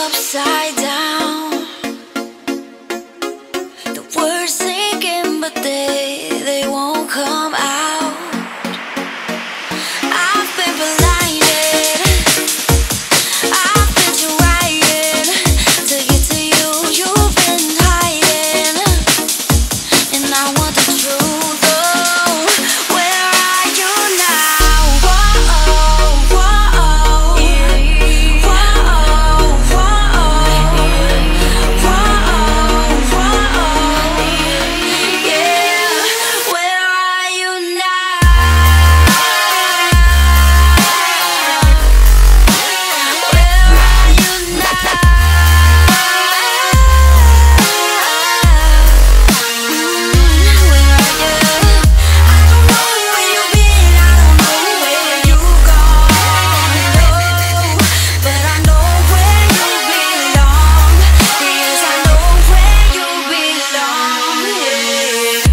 upside down. The words sinking, but they won't come out. I've been blinded, I've been trying to get to you. You've been hiding, and I want the truth. Oh, where are you now? Whoa, whoa, yeah. Whoa, whoa, whoa, whoa, yeah. Where are you now? Where are you now? Where are you? I don't know where you've been, I don't know where you've gone, no. But I know where you belong. Yes, I know where you belong, yeah.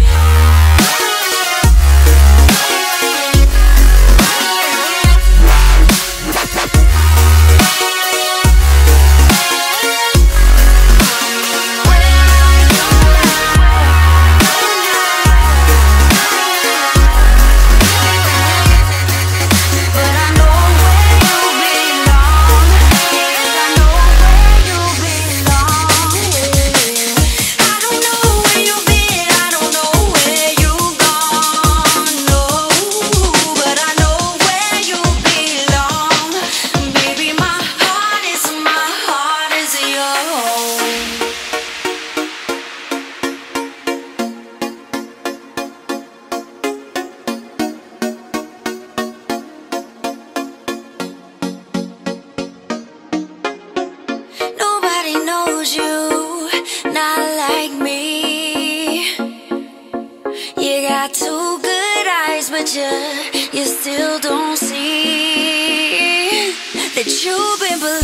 But I know where you belong. Yes, I know where you belong, yeah. I don't know where you've been, I don't know where you've gone, no. But I know where you belong. Baby, my heart is your home. Nobody knows you, not like me. You got two good eyes, but you still don't see that you've been